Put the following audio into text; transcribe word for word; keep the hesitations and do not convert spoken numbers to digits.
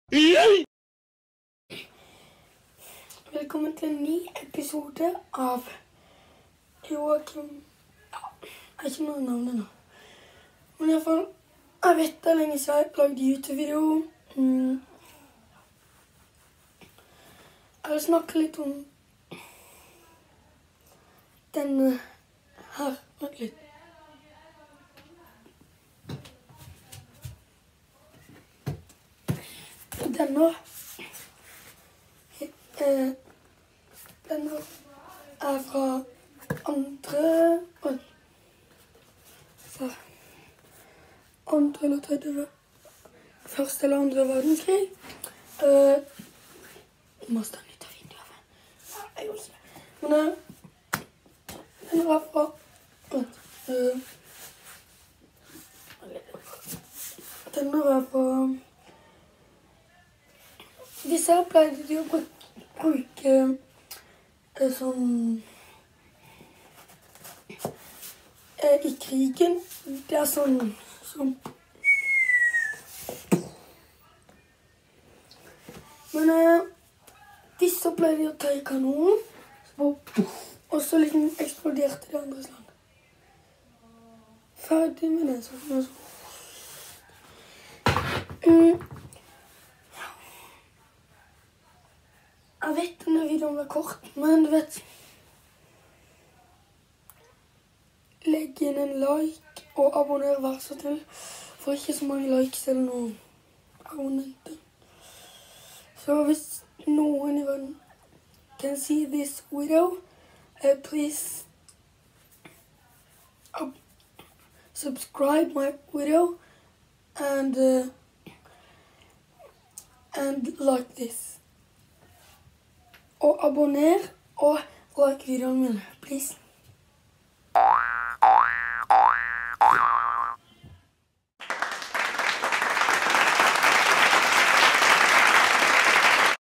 Velkommen til en ny episode av Joakim. Ja, jeg har ikke noe navn ennå. Men i hvert fall, jeg vet det er lenge siden jeg lagde YouTube-video. Mm. Jeg vil snakke litt om denne her. Vent litt. Denne eh, Denne er fra andre fra andre eller tredje første eller andre verdenskrig. Eh, jeg må stå litt av vinduet. Ja, jeg gjorde ikke det. Men eh, denne er fra eh, denne er fra disse her pleide de å bruke eh, sånn eh, i krigen. Det er sånn sånn. Men eh, disse pleide de å ta i kanonen, og så liksom eksploderte det andres land. Ferdig med det, sånn. Mm. Jeg vet denne videoen var kort, men du vet, legg inn en like og abonner, vær så snill, for ikke så mange likes eller noen abonnenter. Så hvis noen i verden can see this video, uh, please uh, subscribe my video and uh, and like this. Og abonner og like videoen min, please.